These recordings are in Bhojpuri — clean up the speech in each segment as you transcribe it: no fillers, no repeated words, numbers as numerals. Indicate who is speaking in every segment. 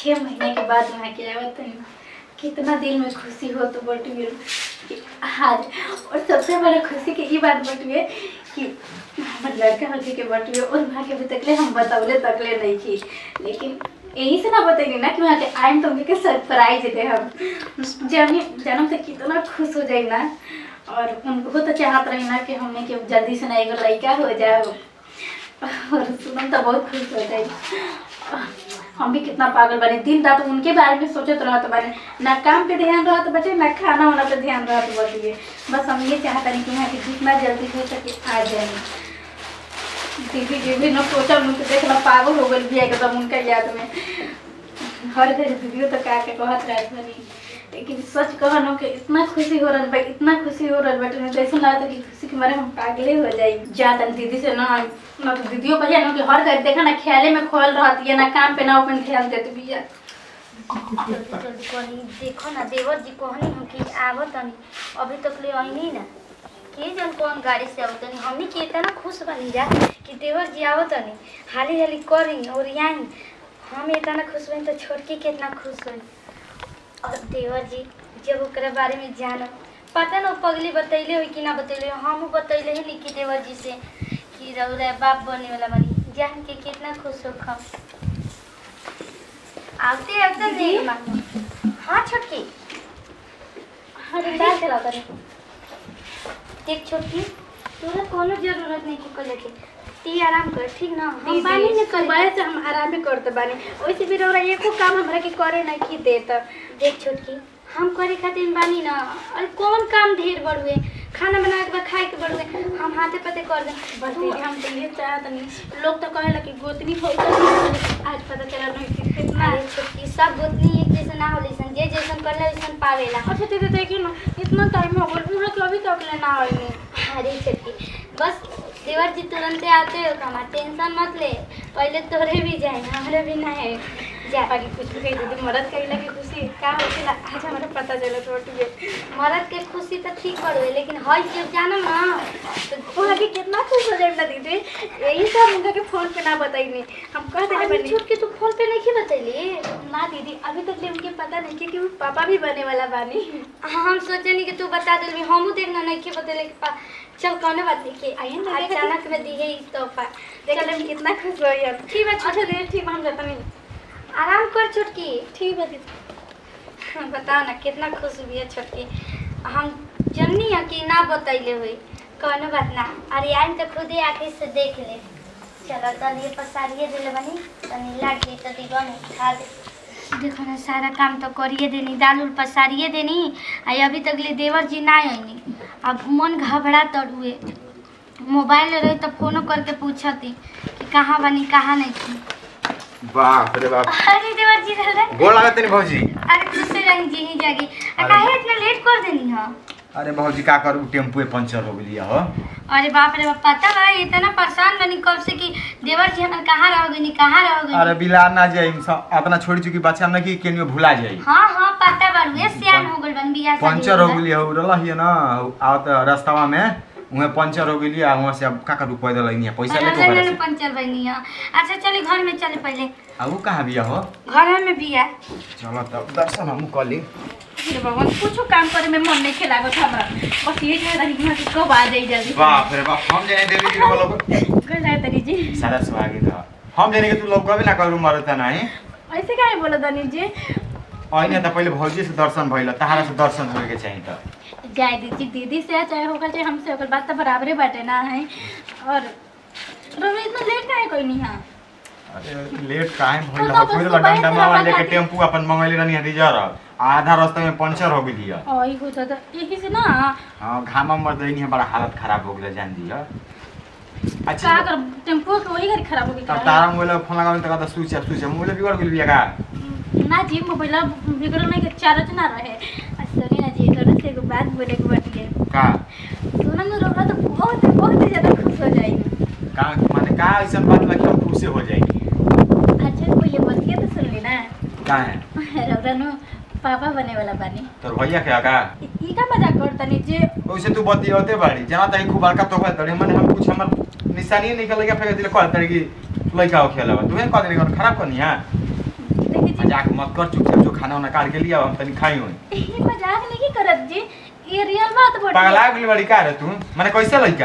Speaker 1: 6 महीने के बाद वहाँ के आवत है। कितना दिल में खुशी हो तो बटुए आज। और सबसे बड़ा खुशी की ये बात बटुए कि हमारे लड़का होके के बटुए और वहाँ के अभी तकले हम बतावले तकले नहीं की, लेकिन यही से ना बताइए ना कि वहाँ के आए तो उनके सरप्राइज दे हम जन्म से कितना खुश हो जाए ना। और उनको तो चाहत रही ना कि हमें कि जल्दी से ना एगो लड़का हो जाए और सुनम तो बहुत खुश हो जाए। हम भी कितना पागल बने, दिन रात उनके बारे में सोचते रहते बने, ना काम पे ध्यान रहते बचे ना खाना वाना पे ध्यान रहते बचे। बस हम ये चाहते हैं कि वहाँ के जितना जल्दी हो सके आ जाए। दीदी जी भी ना सोचा उनको देखना पागल हो गई भी एकदम उनका याद में। हर घर दीदी तो का के कहत रहत बनी, लेकिन सच कहनो कि इतना खुशी हो रहा है, इतना खुशी हो रहा है जैसे लगता कि खुशी के मारे हम पागले हो जाए। जाता दीदी से ना तो दीदियों को जानो कि हर घर देखा ना ख्याले में खोल रहती है, ना काम पे ना अपन ध्यान देते भैया।
Speaker 2: जल्दी कहनी देखो ना देवर जी कहनी हम कि आवो तनी अभी तक ले आईनी ना के जन कौन गाड़ी से आवो तनी। हमनी के इतना खुश बनी जा कि देवर जी आवो तनी हाली हाली करी और यहीं हम इतना खुश बनी तो छोटकी कितना खुश हुई। और देवर जी जब ओकरा बारे में जानो पता ना पगली बतैले हो कि ना बतैले, हम बतैले ही लिखी देवर जी से कि रौरा बाप बने वाला बनी, जान के कितना खुश हो खम आते आते नहीं मानो। हाँ छोटकी
Speaker 1: अरे बात चला करे
Speaker 2: देख छोटकी तोरा कोनो जरूरत नहीं कि कले के ती आराम कर ठीक ना।
Speaker 1: हम बानी ने सुबह से हम आराम ही करते बानी, वैसे भी रौरा एको काम हमरा के करे नहीं की देता।
Speaker 2: देख छोटकी हम करे खातिर बानी ना, अरे कौन काम ढेर बड़ुए खाना बनाए के बाद खाए के बड़ुए हम हाथे पते कर दे।
Speaker 1: बस दीदी हम तो ये चाहत नहीं, लोग तो कहेला कि गोतनी हो आज पता चला नहीं कि कितना।
Speaker 2: अरे छोटकी सब गोतनी एक जैसे ना होली सन, जे जैसन करले वैसन पावेला।
Speaker 1: अच्छा दीदी देखिए ना इतना टाइम हो गया उन्हें कभी तक ले ना आई।
Speaker 2: अरे छोटकी बस देवर जी तुरंत आते हो कमा टेंशन मत ले, पहले तोरे भी जाए हमारे भी ना है जा
Speaker 1: बाकी कुछ भी कही दीदी मदद करेला की खुशी का होखेला आज हमारे पता चला छोटी
Speaker 2: मरद के खुशी तो ठीक पड़े लेकिन हई जब जानो ना
Speaker 1: तो वो अभी कितना खुश हो जाए दीदी। यही सब उनका के फोन पे ना बताइए हम कह देले बनी।
Speaker 2: छोट के तू फोन पे नहीं बतैली
Speaker 1: ना दीदी अभी तक उनके पता नहीं कि वो पापा भी बने वाला बानी।
Speaker 2: हम सोचे नहीं कि तू बता दे हमू देखना नहीं के बतैले के चल कौन बात नहीं के आइए ना अचानक में दी है तोहफा
Speaker 1: चल हम कितना खुश हो यार।
Speaker 2: ठीक है
Speaker 1: अच्छा दीदी ठीक हम जाता नहीं
Speaker 2: आराम कर छोटकी।
Speaker 1: ठीक है दीदी
Speaker 2: बताओ ना कितना खुश हुई है छोटकी। हम जननी है कि ना बतैले हुई कौनो बात ना, अरे आइन तो खुद ही आँखें से देख ले। चलो तनी पसारिए दिले बनी तनी लाग गई तो दिगन खा दे। देखो ना सारा काम तो करिए देनी, दाल उल पसारिए देनी आई अभी तक ले देवर जी ना आईनी। अब मन घबरा तड़ुए मोबाइल रही तो फोनो करके पूछती कि कहाँ बनी कहाँ नहीं थी।
Speaker 3: बाप रे बाप।
Speaker 2: अरे देवर जी दादा
Speaker 3: गोड़ लागत नहीं भौजी।
Speaker 2: अरे खुश रही जी ही जागी काहे इतना लेट कर देनी हो।
Speaker 3: अरे भौजी का करू टेम्पू पंचर हो गई हो।
Speaker 2: अरे बाप रे बाप पता बा इतना परेशान बनी कब से कि देवर जी हम कहाँ रह गई कहाँ रह गई।
Speaker 3: अरे बिला ना जाई अपना छोड़ी चुकी बच्चा हमने की केनियो भुला जाई।
Speaker 2: हां हां पता बारुए सियान हो गइल बन बियाह
Speaker 3: पंचर हो गई हो रलहिए ना आवत रास्तावा में उहे पंचर हो गई आ वहां से अब का करू पैदल आईनी पैसा लेके
Speaker 2: अरे नहीं पंचर बनी है। अच्छा चले घर में चले पहले।
Speaker 3: अब कहां बिया हो
Speaker 2: घर में बिया
Speaker 3: चलो तब दर्शन हम कर ली।
Speaker 1: ये भगवान कुछ काम करे में मन नहीं खेला गो हमरा बस ये चाहता कि मैं कब आ जाई जल्दी।
Speaker 3: बाप रे बाप हम जाने देवी जी को लोग
Speaker 1: कर जाए तनी जी
Speaker 3: सारा स्वागत है हम जाने के तू लोग कभी ना करू मरता नहीं
Speaker 1: ऐसे काहे बोला दनी जी।
Speaker 3: आइने त पहिले भौजी से दर्शन भइल तहारा से दर्शन होए के चाहिए त
Speaker 1: जाए दीदी दीदी से चाहे होगा चाहे हमसे होगा बात तो बराबरे बाटे ना है। और रोज इतना लेट काहे कोई नहीं है।
Speaker 3: अरे लेट काहे भइल हो कोई डंडा मावा लेके टेम्पू अपन मंगैले रहनी है रिजर्व आधा रास्ता में पंचर हो गई है।
Speaker 1: ओई हो जाता यही से ना।
Speaker 3: हां घामा मर देनी है बड़ा हालत खराब हो गले जान दिया।
Speaker 1: अच्छा का कर टेम्पो के वही गाड़ी खराब हो गई।
Speaker 3: तब तारा मोबाइल फोन लगावे त कहता स्विच मोबाइल बिगड़ गेल बिया का
Speaker 1: ना जी मोबाइल बिगड़ल नहीं के चार्ज ना रहे। सॉरी ना जी तोरे से एक बात बोले के बाटे
Speaker 3: का
Speaker 1: सुनम न रोला तो बहुत ज्यादा खुश हो जाएगी।
Speaker 3: का माने का ऐसा बात लगे हम खुश हो जाएगी।
Speaker 1: अच्छा पहले बतिया तो सुन ली ना
Speaker 3: का है
Speaker 1: रौरा नु पापा बने वाला बानी
Speaker 3: तोर भैया के का
Speaker 1: ई का मजाक करता नी जे
Speaker 3: ओइसे तू बतियोते बाड़ी जना तई खूब बड़का तो कहत रे माने हम कुछ हमर निशानी निकल गया फेंक दिले कहत रे कि लइका हो खेलबा तू कह दे खराब करनी है।
Speaker 1: देखिए जी
Speaker 3: मजाक मत कर, चुपचाप जो खाना वाना काट के लिया हम तनी खाई होई।
Speaker 1: ये मजाक नहीं करत जी, ये रियल बात बोल।
Speaker 3: पगला गेल बड़ी का रे तू? माने कैसे लइका?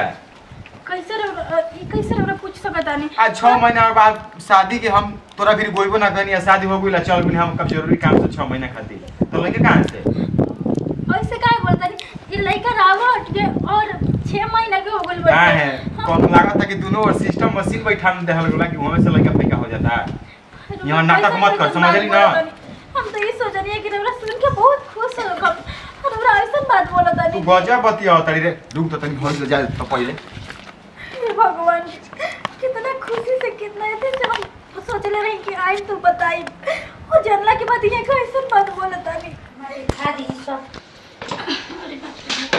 Speaker 1: कैसे रे पूछ सकता नहीं।
Speaker 3: आज 6 महीना बाद शादी के हम तोरा फिर गोइबो ना करनी, शादी हो गइला चल बिन हम कब जरूरी काम से 6 महीना खातिर। तो लइका कहां से?
Speaker 1: ऐसे काहे बोलता नहीं? ये लइका रावट के और 6 महीना के हो गइल बा।
Speaker 3: हां है। कौन लागत है कि दोनों और सिस्टम मशीन बैठा में देहल गेला कि वहां से लइका पैका हो जाता। यहाँ नाटक मत कर, समझली ना?
Speaker 1: हम तो ये सोचनी है कि हमरा सुन के बहुत खुश हो गम। हमरा ऐसा बात बोलता
Speaker 3: तू
Speaker 1: नहीं।
Speaker 3: गजब बतिया तड़ी रे। रुक तो तनी घर ले जा तो पहले।
Speaker 1: हे भगवान, कितना खुशी से कितना थे जब हम सोचले रही कि आज तू बताई और जानला के बाद ये कैसे बात बोलता नहीं।
Speaker 2: हमारे खा दी सब।
Speaker 1: अरे बाप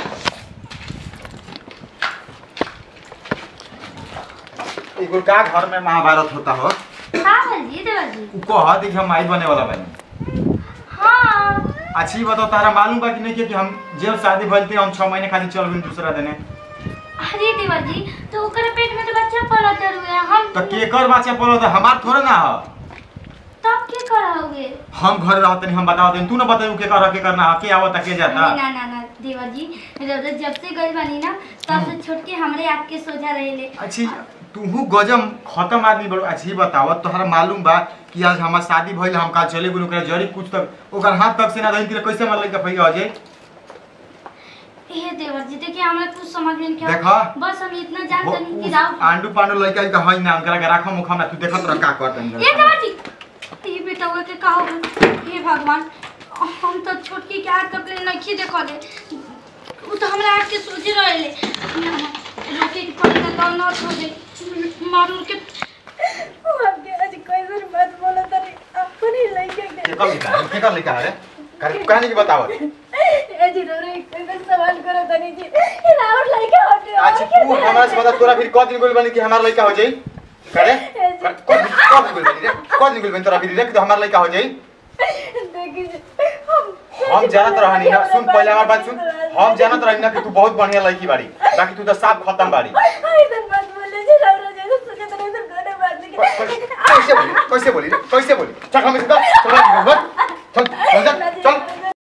Speaker 1: रे।
Speaker 3: एगो का घर में महाभारत होता हो।
Speaker 2: हां जी देवर जी।
Speaker 3: उ कह दी हम माई बने वाला बानी।
Speaker 2: हां
Speaker 3: अच्छी बताओ, तारा मालूम बा कि नहीं कि हम जब शादी भइलते हम 6 महीने खातिर चल गइल दूसरा देने।
Speaker 2: अरे देवर जी, तो ओकर पेट में तो बच्चा पलत रुए हम।
Speaker 3: तो केकर बच्चा पलो तो हमार थोड़े ना हो।
Speaker 2: तब के कराओगे?
Speaker 3: हम घर रहत नहीं, हम बताओ तू ना बताऊ के करना के आवता के जाता।
Speaker 2: ना ना ना देवर जी, जब से गई बनी ना तब से छोट के हमरे आपके सोझा रहेले।
Speaker 3: अच्छी तू गजम खत्म आदमी बड़ो। अच्छी बताओ, तोहरा मालूम बा कि आज हमार शादी भइल, हम काल चले गुनु करे जरी कुछ तक ओकर हाथ तक से ना रही कि कैसे मर लइका भइया हो जाए।
Speaker 2: ए देवर जी देखिए, हमरा कुछ समझ में नहीं
Speaker 3: देखा?
Speaker 2: बस हम इतना जानते नहीं कि राव
Speaker 3: आंडू पांडू लइका का हई ना उनकरा के राखम मुखम ना, तू देखत रह का करत नहीं।
Speaker 2: ए देवर जी, ये बेटा हुआ के का हो गए? हे भगवान, हम तो छोटकी के आग तक ले नहीं देखले। उ तो हमरा आग के सोचे रहेले रोके के पड़ेगा तो ना छोड़े मारू के।
Speaker 1: हमके आज कैसे बात बोलता नहीं। अपनी लइका
Speaker 3: के कर लिखा है कर कहानी की बताओ।
Speaker 1: ए जी रे कैसे सवाल करो तनी जी। ये रावट लइका होते।
Speaker 3: अच्छा तू हमरा से बता, तोरा फिर कद दिन गोल बनी कि हमार लइका हो जाई करे? कद दिन गोल बनी रे, कद दिन गोल बनी तोरा फिर रे कि हमार लइका हो जाई।
Speaker 1: देखिए
Speaker 3: हम जानत रहनी ना, सुन पहले हमार बात सुन। हम जानत रहनी ना कि तू बहुत बढ़िया लड़की बाड़ी, बाकी तू तो साफ खत्म बाड़ी।
Speaker 1: ऐसा बात बोले जी रावरा जैसे सोचे तो नहीं कोने बात नहीं।
Speaker 3: कैसे बोली रे? कैसे बोली? चल हम इसका चल चल चल